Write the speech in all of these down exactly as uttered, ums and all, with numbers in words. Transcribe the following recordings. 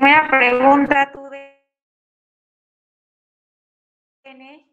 primera pregunta, tú de N.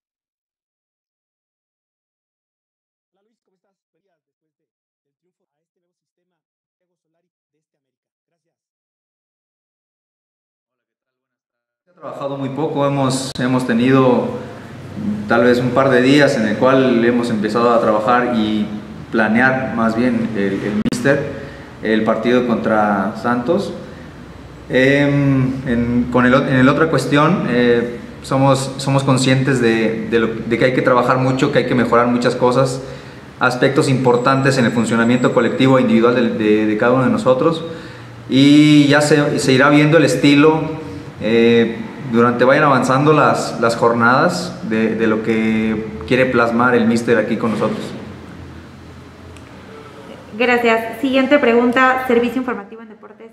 Hola Luis, ¿cómo estás? Felicidades después de, del triunfo a este nuevo sistema Santiago Solari de este América. Gracias. Hola, ¿qué tal? Buenas tardes. He trabajado muy poco, hemos, hemos tenido tal vez un par de días en el cual hemos empezado a trabajar y planear más bien el, el míster, el partido contra Santos. Eh, en, con el, en el otra cuestión, eh, somos, somos conscientes de, de, lo, de que hay que trabajar mucho, que hay que mejorar muchas cosas, aspectos importantes en el funcionamiento colectivo e individual de, de, de cada uno de nosotros, y ya se, se irá viendo el estilo eh, durante vayan avanzando las, las jornadas de, de lo que quiere plasmar el míster aquí con nosotros. Gracias. Siguiente pregunta, Servicio Informativo en Deportes.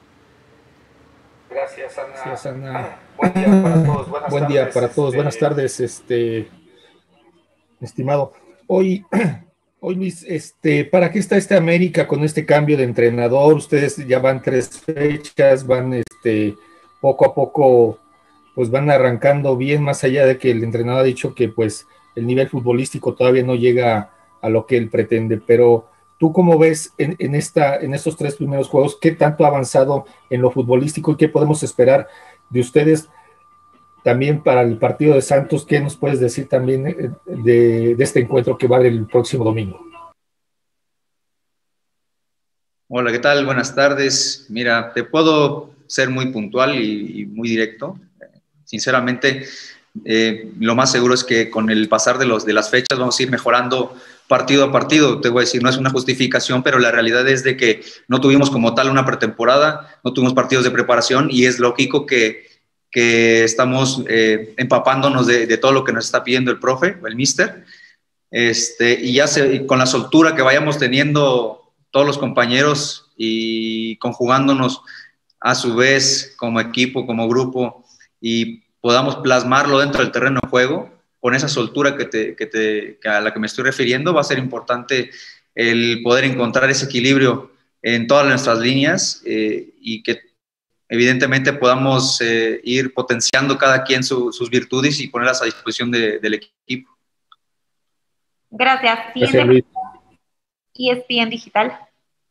Gracias, Ana. Gracias, Ana. Buen día para todos. Buenas Buen tardes. día para todos. Este... Buenas tardes, este, estimado. Hoy, hoy Luis, este, ¿para qué está este América con este cambio de entrenador? Ustedes ya van tres fechas, van, este, poco a poco, pues van arrancando bien, más allá de que el entrenador ha dicho que, pues, el nivel futbolístico todavía no llega a lo que él pretende, pero ¿tú cómo ves en, en, esta, en estos tres primeros juegos? ¿Qué tanto ha avanzado en lo futbolístico y qué podemos esperar de ustedes también para el partido de Santos? ¿Qué nos puedes decir también de, de este encuentro que va a haber el próximo domingo? Hola, ¿qué tal? Buenas tardes. Mira, te puedo ser muy puntual y, y muy directo. Sinceramente, eh, lo más seguro es que con el pasar de, los, de las fechas vamos a ir mejorando partido a partido. Te voy a decir, no es una justificación, pero la realidad es de que no tuvimos como tal una pretemporada, no tuvimos partidos de preparación y es lógico que, que estamos eh, empapándonos de, de todo lo que nos está pidiendo el profe, el míster, este, y ya se, con la soltura que vayamos teniendo todos los compañeros y conjugándonos a su vez como equipo, como grupo, y podamos plasmarlo dentro del terreno de juego, con esa soltura que te, que te, que a la que me estoy refiriendo, va a ser importante el poder encontrar ese equilibrio en todas nuestras líneas eh, y que evidentemente podamos eh, ir potenciando cada quien su, sus virtudes y ponerlas a disposición de, del equipo. Gracias. Gracias, Luis. E S P N Digital.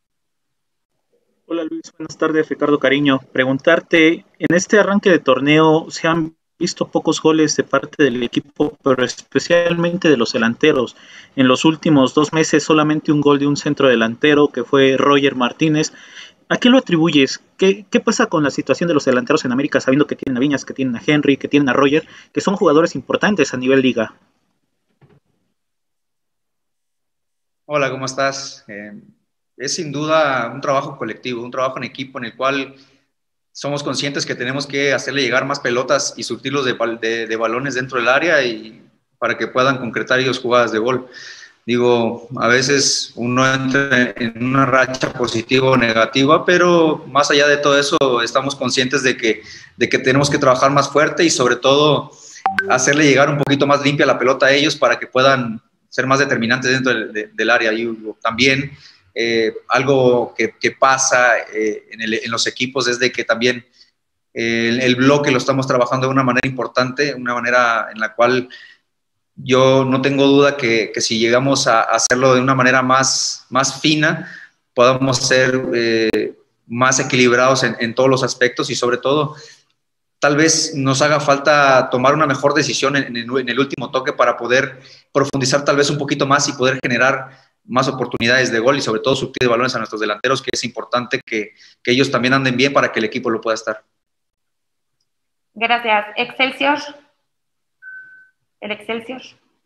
Hola Luis, buenas tardes, Ricardo Cariño. Preguntarte, en este arranque de torneo se han visto pocos goles de parte del equipo, pero especialmente de los delanteros. En los últimos dos meses solamente un gol de un centro delantero, que fue Roger Martínez. ¿A qué lo atribuyes? ¿Qué, qué pasa con la situación de los delanteros en América, sabiendo que tienen a Viñas, que tienen a Henry, que tienen a Roger, que son jugadores importantes a nivel liga? Hola, ¿cómo estás? Eh... Es sin duda un trabajo colectivo, un trabajo en equipo en el cual somos conscientes que tenemos que hacerle llegar más pelotas y surtirlos de, de, de balones dentro del área y para que puedan concretar ellos jugadas de gol. Digo, a veces uno entra en una racha positiva o negativa, pero más allá de todo eso estamos conscientes de que, de que tenemos que trabajar más fuerte y sobre todo hacerle llegar un poquito más limpia la pelota a ellos para que puedan ser más determinantes dentro del, de, del área. Y también Eh, algo que, que pasa eh, en, el, en los equipos es de que también eh, el, el bloque lo estamos trabajando de una manera importante, una manera en la cual yo no tengo duda que, que si llegamos a hacerlo de una manera más, más fina, podamos ser eh, más equilibrados en, en todos los aspectos y sobre todo tal vez nos haga falta tomar una mejor decisión en, en, el, en el último toque para poder profundizar tal vez un poquito más y poder generar más oportunidades de gol y sobre todo surtir de balones a nuestros delanteros, que es importante que, que ellos también anden bien para que el equipo lo pueda estar. Gracias. Excelsior. El Excelsior.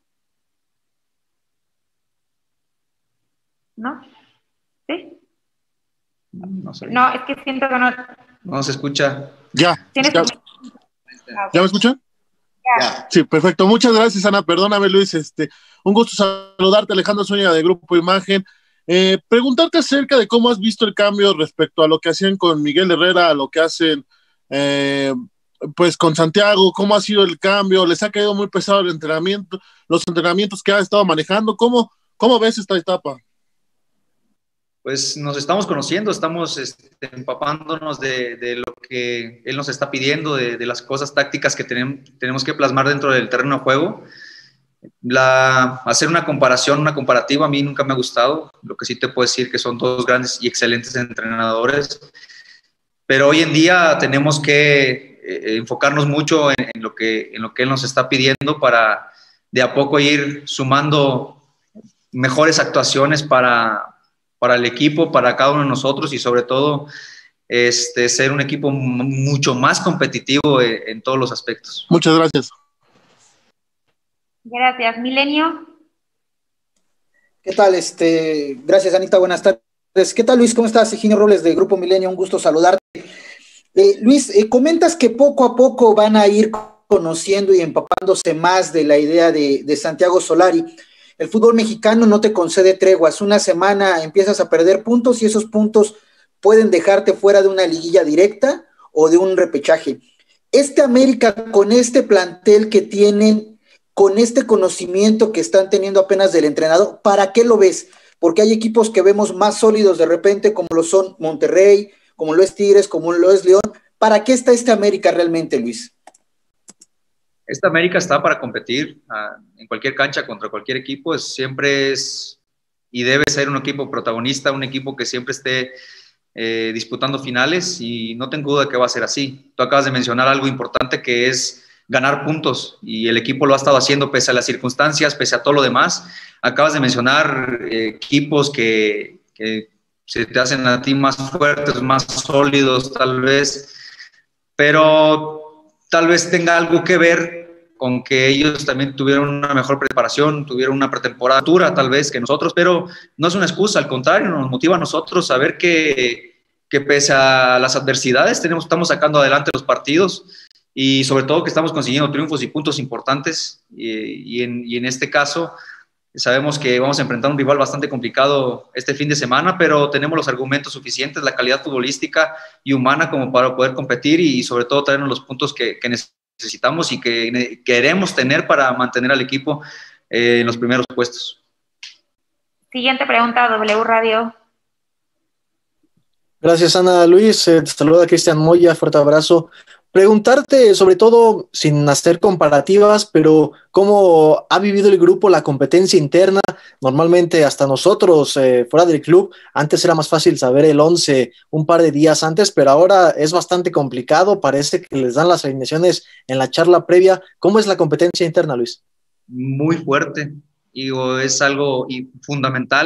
¿No? ¿Sí? No sé. No, es que siento que no. No se escucha. Ya. ¿Tienes Ya, un... ¿Ya me escuchan? Ya. Sí, perfecto. Muchas gracias, Ana. Perdóname, Luis. Este, un gusto saludarte, Alejandro Zúñiga de Grupo Imagen. Eh, preguntarte acerca de cómo has visto el cambio respecto a lo que hacían con Miguel Herrera, a lo que hacen eh, pues con Santiago. ¿Cómo ha sido el cambio? ¿Les ha caído muy pesado el entrenamiento, los entrenamientos que ha estado manejando? ¿Cómo, cómo ves esta etapa? Pues nos estamos conociendo, estamos este, empapándonos de, de lo que él nos está pidiendo, de, de las cosas tácticas que tenemos, tenemos que plasmar dentro del terreno de juego. La, hacer una comparación, una comparativa a mí nunca me ha gustado. Lo que sí te puedo decir que son dos grandes y excelentes entrenadores, pero hoy en día tenemos que eh, enfocarnos mucho en, en, lo que, en lo que él nos está pidiendo para de a poco ir sumando mejores actuaciones para, para el equipo, para cada uno de nosotros y sobre todo este, ser un equipo mucho más competitivo en, en todos los aspectos. Muchas gracias. Gracias. Milenio. ¿Qué tal? Este, gracias, Anita. Buenas tardes. ¿Qué tal, Luis? ¿Cómo estás? Eugenio Robles de Grupo Milenio. Un gusto saludarte. Eh, Luis, eh, comentas que poco a poco van a ir conociendo y empapándose más de la idea de, de Santiago Solari. El fútbol mexicano no te concede treguas. Una semana empiezas a perder puntos y esos puntos pueden dejarte fuera de una liguilla directa o de un repechaje. Este América, con este plantel que tienen, con este conocimiento que están teniendo apenas del entrenador, ¿para qué lo ves? Porque hay equipos que vemos más sólidos de repente, como lo son Monterrey, como lo es Tigres, como lo es León. ¿Para qué está este América realmente, Luis? Esta América está para competir uh, en cualquier cancha contra cualquier equipo. Es, siempre es y debe ser un equipo protagonista, un equipo que siempre esté eh, disputando finales y no tengo duda que va a ser así. Tú acabas de mencionar algo importante que es ganar puntos y el equipo lo ha estado haciendo pese a las circunstancias, pese a todo lo demás. Acabas de mencionar eh, equipos que, que se te hacen a ti más fuertes, más sólidos tal vez, pero tal vez tenga algo que ver con que ellos también tuvieron una mejor preparación, tuvieron una pretemporada dura tal vez que nosotros, pero no es una excusa, al contrario, nos motiva a nosotros a ver que, que pese a las adversidades tenemos, estamos sacando adelante los partidos y sobre todo que estamos consiguiendo triunfos y puntos importantes y, y, en, y en este caso sabemos que vamos a enfrentar un rival bastante complicado este fin de semana, pero tenemos los argumentos suficientes, la calidad futbolística y humana como para poder competir y sobre todo traernos los puntos que, que necesitamos y que queremos tener para mantener al equipo eh, en los primeros puestos. Siguiente pregunta, W Radio. Gracias, Ana. Luis, eh, te saluda Cristian Moya, fuerte abrazo. Preguntarte, sobre todo, sin hacer comparativas, pero cómo ha vivido el grupo la competencia interna. Normalmente hasta nosotros, eh, fuera del club, antes era más fácil saber el once un par de días antes, pero ahora es bastante complicado. Parece que les dan las alineaciones en la charla previa. ¿Cómo es la competencia interna, Luis? Muy fuerte. Digo, es algo fundamental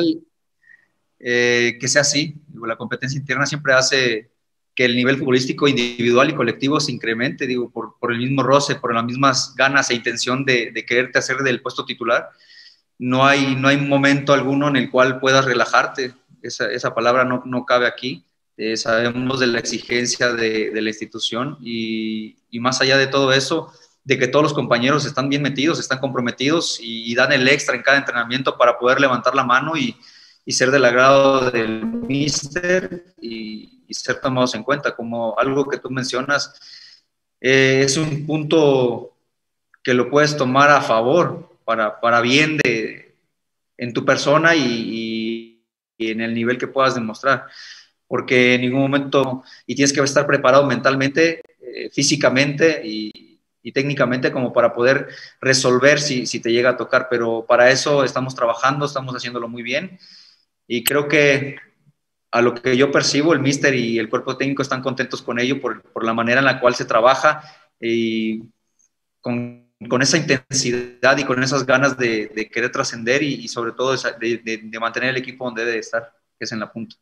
eh, que sea así. Digo, la competencia interna siempre hace que el nivel futbolístico individual y colectivo se incremente, digo, por, por el mismo roce, por las mismas ganas e intención de, de quererte hacer del puesto titular. No hay, no hay momento alguno en el cual puedas relajarte. Esa, esa palabra no, no cabe aquí. Eh, sabemos de la exigencia de, de la institución y, y más allá de todo eso, de que todos los compañeros están bien metidos, están comprometidos y, y dan el extra en cada entrenamiento para poder levantar la mano y, y ser del agrado del míster y y ser tomados en cuenta, como algo que tú mencionas, eh, es un punto que lo puedes tomar a favor, para, para bien de, en tu persona y, y, y en el nivel que puedas demostrar, porque en ningún momento, y tienes que estar preparado mentalmente, eh, físicamente y, y técnicamente como para poder resolver si, si te llega a tocar, pero para eso estamos trabajando, estamos haciéndolo muy bien, y creo que a lo que yo percibo, el míster y el cuerpo técnico están contentos con ello por, por la manera en la cual se trabaja y con, con esa intensidad y con esas ganas de, de querer trascender y, y sobre todo de, de, de mantener el equipo donde debe estar, que es en la punta.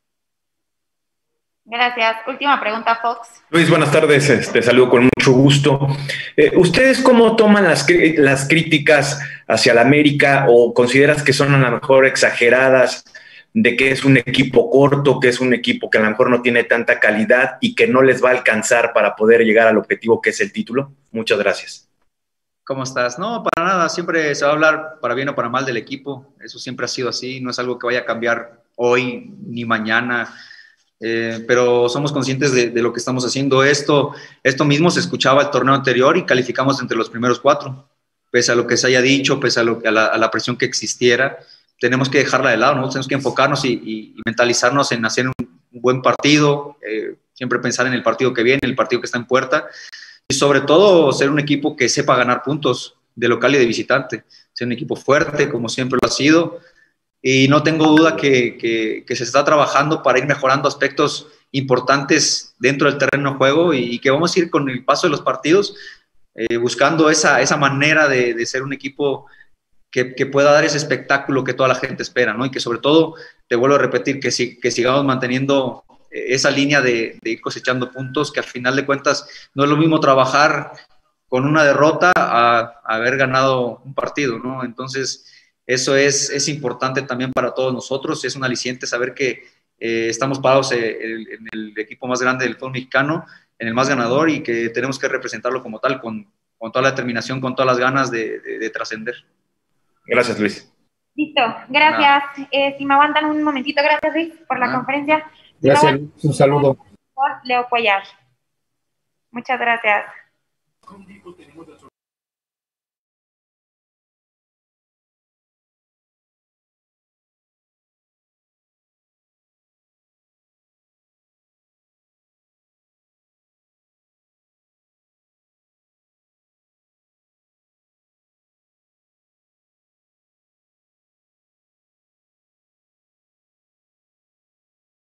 Gracias. Última pregunta, Fox. Luis, buenas tardes. Te saludo con mucho gusto. Eh, ¿Ustedes cómo toman las, las críticas hacia la América o consideras que son a lo mejor exageradas, de que es un equipo corto, que es un equipo que a lo mejor no tiene tanta calidad y que no les va a alcanzar para poder llegar al objetivo que es el título? Muchas gracias. ¿Cómo estás? No, para nada, siempre se va a hablar para bien o para mal del equipo, eso siempre ha sido así, no es algo que vaya a cambiar hoy ni mañana, eh, pero somos conscientes de, de lo que estamos haciendo. Esto, esto mismo se escuchaba el torneo anterior y calificamos entre los primeros cuatro, pese a lo que se haya dicho, pese a, lo, a, la, a la presión que existiera. tenemos que dejarla de lado, nosotros tenemos que enfocarnos y, y, y mentalizarnos en hacer un, un buen partido, eh, siempre pensar en el partido que viene, el partido que está en puerta, y sobre todo ser un equipo que sepa ganar puntos de local y de visitante, ser un equipo fuerte, como siempre lo ha sido, y no tengo duda que, que, que se está trabajando para ir mejorando aspectos importantes dentro del terreno de juego, y, y que vamos a ir con el paso de los partidos eh, buscando esa, esa manera de, de ser un equipo que, que pueda dar ese espectáculo que toda la gente espera, ¿no? Y que sobre todo, te vuelvo a repetir, que, si, que sigamos manteniendo esa línea de, de ir cosechando puntos, que al final de cuentas no es lo mismo trabajar con una derrota a, a haber ganado un partido, ¿no? Entonces, eso es, es importante también para todos nosotros, es un aliciente saber que eh, estamos parados en el, en el equipo más grande del fútbol mexicano, en el más ganador, y que tenemos que representarlo como tal, con, con toda la determinación, con todas las ganas de, de, de trascender. Gracias, Luis. Listo, gracias. Eh, si me aguantan un momentito, gracias, Luis, por la Ah. conferencia. Gracias, Luis, un saludo. Por Leo Cuellar. Muchas gracias.